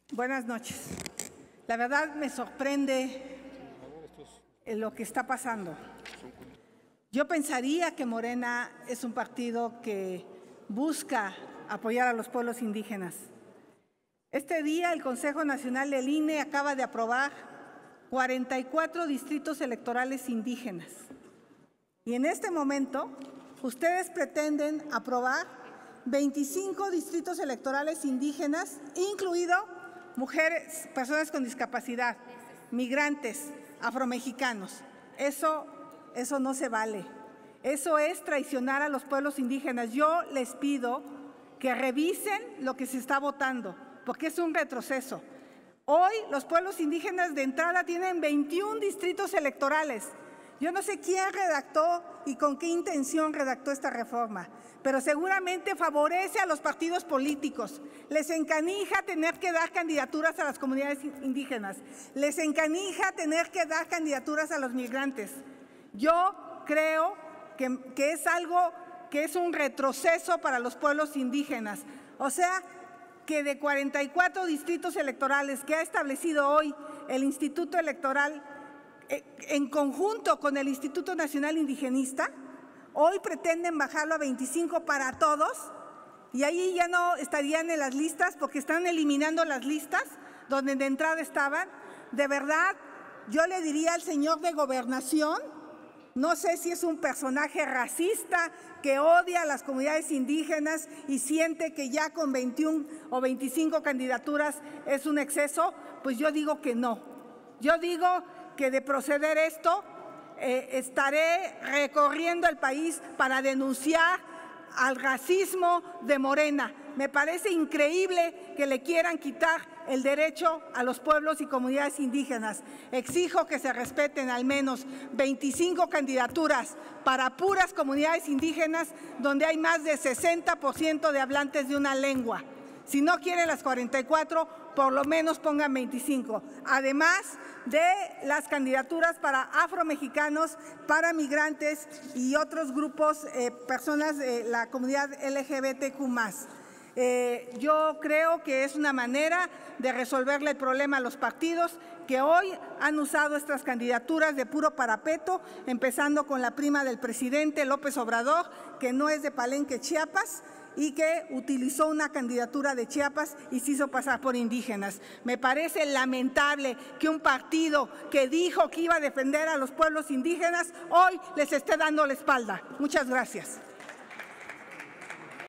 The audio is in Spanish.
Buenas noches. La verdad me sorprende lo que está pasando. Yo pensaría que Morena es un partido que busca apoyar a los pueblos indígenas. Este día el Consejo Nacional del INE acaba de aprobar 44 distritos electorales indígenas. Y en este momento ustedes pretenden aprobar 25 distritos electorales indígenas, incluido mujeres, personas con discapacidad, migrantes, afromexicanos. Eso no se vale. Eso es traicionar a los pueblos indígenas. Yo les pido que revisen lo que se está votando, porque es un retroceso. Hoy los pueblos indígenas de entrada tienen 21 distritos electorales. Yo no sé quién redactó y con qué intención redactó esta reforma, pero seguramente favorece a los partidos políticos. Les encanija tener que dar candidaturas a las comunidades indígenas. Les encanija tener que dar candidaturas a los migrantes. Yo creo que es algo que es un retroceso para los pueblos indígenas. O sea, que de 44 distritos electorales que ha establecido hoy el Instituto Electoral en conjunto con el Instituto Nacional Indigenista, hoy pretenden bajarlo a 25 para todos, y ahí ya no estarían en las listas porque están eliminando las listas donde de entrada estaban. De verdad, yo le diría al señor de Gobernación, no sé si es un personaje racista que odia a las comunidades indígenas y siente que ya con 21 o 25 candidaturas es un exceso, pues yo digo que no. Yo digo que de proceder esto, estaré recorriendo el país para denunciar al racismo de Morena. Me parece increíble que le quieran quitar el derecho a los pueblos y comunidades indígenas. Exijo que se respeten al menos 25 candidaturas para puras comunidades indígenas donde hay más de 60% de hablantes de una lengua. Si no quieren las 44, por lo menos pongan 25. Además de las candidaturas para afromexicanos, para migrantes y otros grupos, personas de la comunidad LGBTQ+. Yo creo que es una manera de resolverle el problema a los partidos que hoy han usado estas candidaturas de puro parapeto, empezando con la prima del presidente López Obrador, que no es de Palenque, Chiapas, y que utilizó una candidatura de Chiapas y se hizo pasar por indígenas. Me parece lamentable que un partido que dijo que iba a defender a los pueblos indígenas hoy les esté dando la espalda. Muchas gracias.